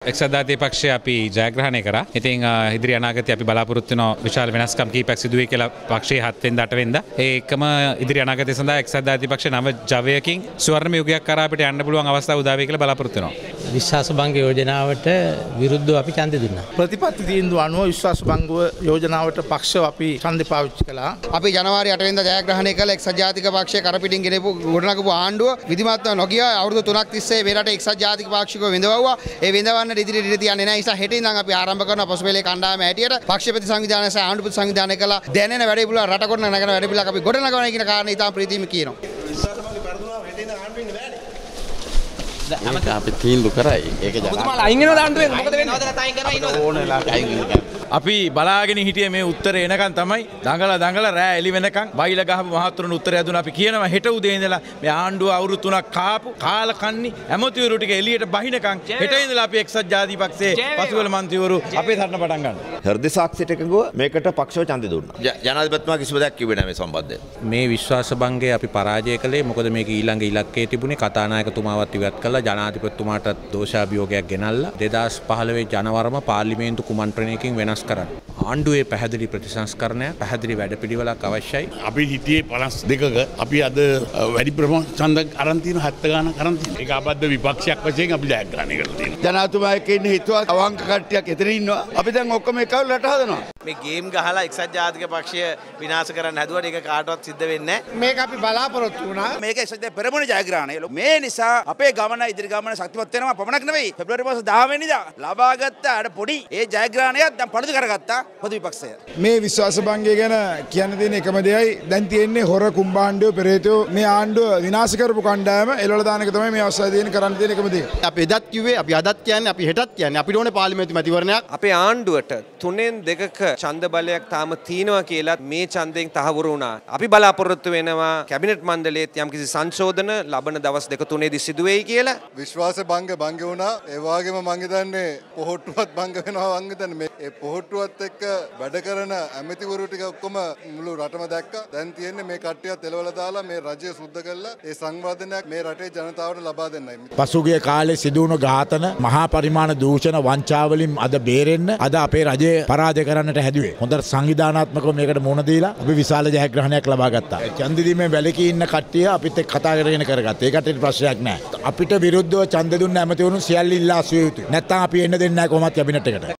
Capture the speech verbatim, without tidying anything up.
එක්සත් ජාතික පක්ෂය අපි ජයග්‍රහණය කරා. ඉතින් ඉදිරි අනාගතයේ අපි බලාපොරොත්තු වෙන විශාල වෙනස්කම් කීපයක් සිදු වෙයි කියලා පක්ෂයේ හත් වෙනිදා අට වෙනිදා. ඒකම ඉදිරි අනාගතය සඳහා එක්සත් ජාතික පක්ෂය නව ජවයකින් ස්වර්ණ යුගයක් කරා අපිට යන්න පුළුවන් අවස්ථාව උදා වෙයි කියලා බලාපොරොත්තු වෙනවා. විශ්වාස භංග යෝජනාවට විරුද්ධව අපි ඡන්දෙ දුන්නා. ප්‍රතිපත්ති තීන්දුව අනුව විශ්වාස භංග යෝජනාවට පක්ෂව අපි ඡන්දෙ පාවිච්චි කළා. අපි ජනවාරි අට වෙනිදා ජයග්‍රහණය කළ එක්සත් ජාතික පක්ෂය කරපිටින් ගෙනපු ගොඩනගපු ආණ්ඩුව විධිමත්ව නොගිය අවුරුදු තුනක් තිස්සේ මේ රටේ එක්සත් ජාතික පාක්ෂිකව විඳවුවා. ඒ විඳවන්න ඉදිරියට ඉදිරියට යන්නේ නැහැ. ඒ නිසා හෙට ඉඳන් අපි ආරම්භ කරන පසුපෙළේ කණ්ඩායම හැටියට පක්ෂපති සංවිධානය සහ ආණ්ඩුපති සංවිධානය කළා දැනෙන වැඩ පිළිවෙල රට කොට නගන වැඩ පිළිවෙලක් අපි ගොඩනගවන කියන කාරණේ ඉතාම ප්‍රීතිම කියනවා. අපි තීන්දුව කරයි. ඒක ජනාධිපතිතුමාලා අයින් වෙනවද ආණ්ඩුවෙන්? මොකද වෙන්නේ? නවදලා අයින් කරලා ඉන්නවද? ඕනෙලා අයින් වෙනවා. අපි බලාගෙන හිටියේ මේ උත්තරේ එනකන් තමයි දඟල දඟල රෑ එළි වෙනකන් බයිලා ගහපු මහතුරුන් උත්තරය දුන්නා. අපි කියනවා හෙට උදේ ඉඳලා මේ ආණ්ඩුව අවුරුදු තුනක් කාපු කාල කන්නි ඇමතිවරු ටික එළියට බහිනකන් හෙට ඉඳලා අපි එක්සත් ජාතික පක්ෂයේ පසුවල මන්ත්‍රීවරු අපේ සටන පටන් ගන්නවා. හෘද සාක්ෂියට එකඟව මේකට පක්ෂව ඡන්දය දුන්නා. ජනාධිපතිතුමා කිසිම දෙයක් කිව්වේ නැහැ මේ සම්බන්ධයෙන්. මේ විශ්වාස භංගය අපි පරාජය කළේ මොකද මේක ඊළඟ ඉලක්කයේ තිබුණේ කතානායකතුමාවත් ඉවත් කළා ජනාධිපතිතුමාට දෝෂාභියෝගයක් ගෙනල්ලා දෙදාස් පහළොව ජනවරම පාර්ලිමේන්තු කුමන්ත්‍රණයකින් වෙනස් කරන්න. ආණ්ඩුවේ පැහැදිලි ප්‍රතිසංස්කරණය පැහැදිලි වැඩපිළිවෙලක් අවශ්‍යයි. අපි හිටියේ පනස් දෙකක අපි අද වැඩි ප්‍රමාණ ඡන්ද අරන් තියෙන හැත්තෑ ගානක් අරන් තියෙනවා. ඒක අබද්ධ විපක්ෂයක් වශයෙන් අපි ජයග්‍රහණය කරලා තියෙනවා. ජනාධිපතිතුමා එක්ක ඉන්න හිතුවා අවංක කට්ටියක් එතන ඉන්නවා. අපි දැන් ඔක්කොම එකව රට හදනවා. මේ ගේම් ගහලා එක්සත් ජාතික පක්ෂය විනාශ කරන්න හැදුවට ඒක කාටවත් සිද්ධ වෙන්නේ නැහැ. මේක අපි බලාපොරොත්තු වුණා. මේක එක්සත් පෙරමුණ ජයග්‍රහණය. මේ නිසා අපේ ගමන ඉදිරි ගමන ශක්තිමත් වෙනවා පමණක් නෙවෙයි. පෙබ්‍රවරි මාස දහ වෙනිදා ලබාගත් අර පොඩි ඒ ජයග්‍රහණයත් දැන් පළුදු කරගත්තා පොදු විපක්ෂය. මේ විශ්වාස භංගය ගැන කියන්න තියෙන එකම දෙයයි දැන් තියෙන්නේ හොර කුම්භාණ්ඩයෝ පෙරේතයෝ මේ ආණ්ඩුව විනාශ කරපු කණ්ඩායම එළවල දාන එක තමයි මේ අවස්ථාවේ තියෙන කරන්න තියෙන එකම දේ. අපි එදත් කිව්වේ අපි අදත් කියන්නේ අපි හෙටත් කියන්නේ අපිට ඕනේ පාර්ලිමේන්තු මැතිවරණයක්. අපේ ආණ්ඩුවට තුනෙන් දෙකක ඡන්ද බලයක් තාම තියෙනවා කියලා මේ ඡන්දයෙන් තහවුරු වුණා. අපි බලාපොරොත්තු වෙනවා කැබිනට් මණ්ඩලයේත් යම්කිසි සංශෝධන ලබන දවස් දෙක තුනේදී සිදු වෙයි කියලා. විශ්වාස භංග භංග වුණා. ඒ වගේම මං හිතන්නේ පොහොට්ටුවත් භංග වෙනවා මං හිතන්නේ මේ ඒ පොහොට්ටුවත් එක්ක වැඩ කරන ඇමතිවරු ටික ඔක්කොම මුළු රටම දැක්කා. දැන් තියෙන්නේ මේ කට්ටියත් එලවලා දාලා මේ රජය සුද්ධ කරලා ඒ සංවර්ධනයක් මේ රටේ ජනතාවට ලබා දෙන්නයි. පසුගිය කාලේ සිදුවුණු ඝාතන මහා පරිමාණ දූෂණ වංචාවලින් අද බේරෙන්න අද අපේ රජය පරාජය කරන්නට හැදුවේ. හොඳ සංවිධානාත්මකව මේකට මුහුණ දීලා අපි විශාල ජයග්‍රහණයක් ලබා ගත්තා. ඡන්ද දීමේ වැලකී ඉන්න කට්ටිය අපිත් එක්ක කතා කරගෙන කරගත්තා. ඒකට ප්‍රශ්නයක් නැහැ. අපිට විරුද්ධව ඡන්ද දුන්න ඇමතිවරුන් සියල්ල ඉල්ලා අසුවේ යුතුයි. නැත්නම් අපි එන්න දෙන්නේ නැහැ කොහොමත් කැබිනට් එකට.